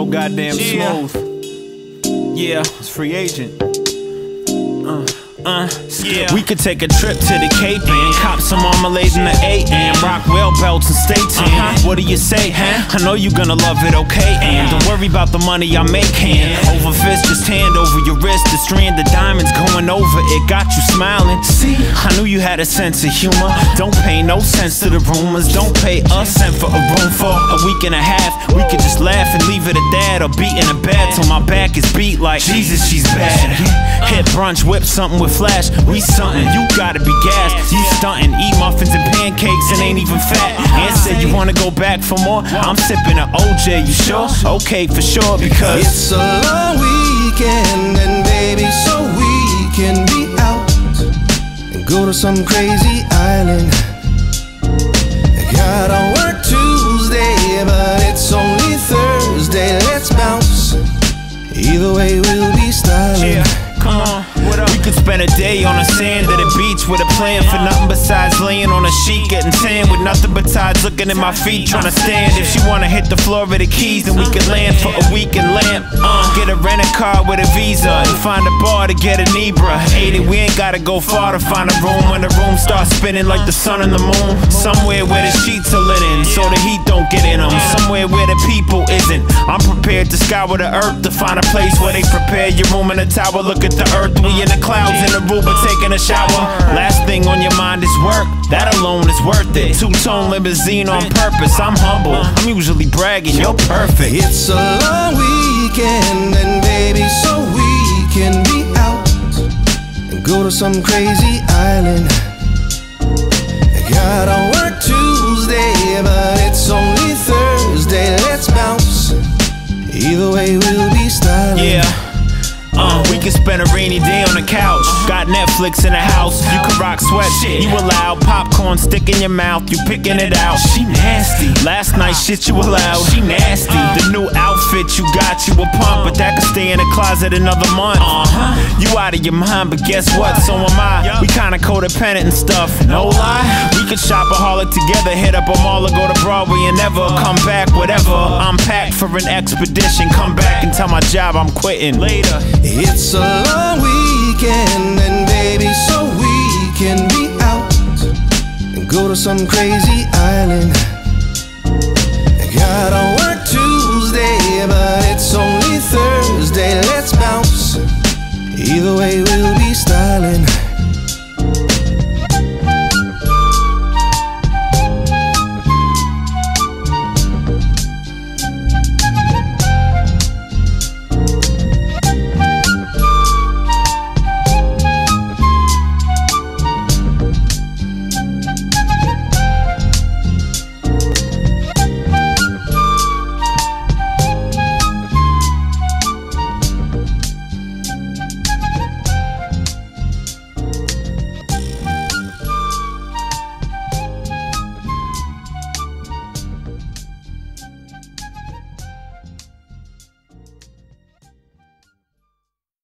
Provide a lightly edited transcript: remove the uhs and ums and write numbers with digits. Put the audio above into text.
goddamn smooth. Yeah, it's free agent. Yeah. We could take a trip to the Cape and cop some marmalade in the 8 and rock whale belts and stay tan. What do you say, huh? I know you gonna love it, okay? And don't worry about the money I make, hand over fist, just hand over your wrist. The strand of diamonds going over it got you smiling. See, I knew you had a sense of humor. Don't pay no sense to the rumors. Don't pay a cent for a room for a week and a half. We could just laugh and leave it at that, or beat in a bed till my back is beat like Jesus, she's bad. Hit brunch, whip something with flash. We something, you gotta be gassed. You stunting, eat muffins and pancakes and ain't even fat. And said you wanna go back for more. I'm sipping an OJ, you sure? Okay, for sure, because it's a long weekend, and baby, so we can be out and go to some crazy island. I gotta work Tuesday, but it's only Thursday. Let's bounce. Either way, we'll be styling. Come on, what up? We could spend a day on the sand of the beach with a plan for nothing besides laying on a sheet, getting tan with nothing besides looking at my feet, trying to stand. If she wanna hit the floor of the Keys, then we could land for a week and lamp. Get a rental car with a visa and find a bar to get a Libra. 80, we ain't gotta go far to find a room when the room starts spinning like the sun and the moon. Somewhere where the sheets are linen so the heat don't get in them. Somewhere where the people isn't. I'm prepared to scour the earth to find a place where they prepare your room in a tower. Look at the earth, we in the clouds in the Aruba taking a shower. Last thing on your mind is work, that alone is worth it. Two-tone limousine on purpose, I'm humble, I'm usually bragging, you're perfect. It's a long weekend, and baby, so we can be out and go to some crazy island. I gotta work Tuesday, but it's only Thursday. Let's bounce. Either way, we'll be styling. Yeah. We can spend a rainy day on the couch. Got Netflix in the house. You can rock sweats, you allowed. Popcorn stick in your mouth, you picking it out. She nasty. Last night shit you allowed. She nasty. The new outfit you got, you a pump, but that could stay in the closet another month. You out of your mind, but guess what? So am I. We kinda codependent and stuff. No lie. We could shopaholic together, hit up a mall or go to Broadway and never come back. Whatever. I'm packed for an expedition. Come back and tell my job I'm quitting later. It's a long weekend, and baby, so we can be out and go to some crazy island. I gotta